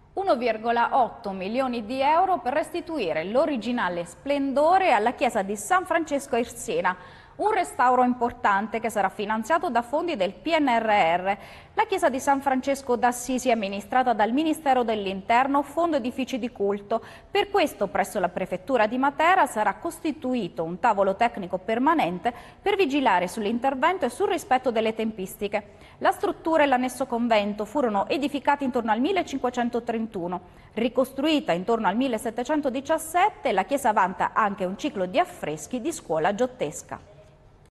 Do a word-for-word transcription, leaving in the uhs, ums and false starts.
uno virgola otto milioni di euro per restituire l'originale splendore alla chiesa di San Francesco a Irsina. Un restauro importante che sarà finanziato da fondi del P N R R. La chiesa di San Francesco d'Assisi è amministrata dal Ministero dell'Interno, Fondo Edifici di Culto. Per questo presso la Prefettura di Matera sarà costituito un tavolo tecnico permanente per vigilare sull'intervento e sul rispetto delle tempistiche. La struttura e l'annesso convento furono edificati intorno al millecinquecentotrentuno. Ricostruita intorno al millesettecentodiciassette, la chiesa vanta anche un ciclo di affreschi di scuola giottesca.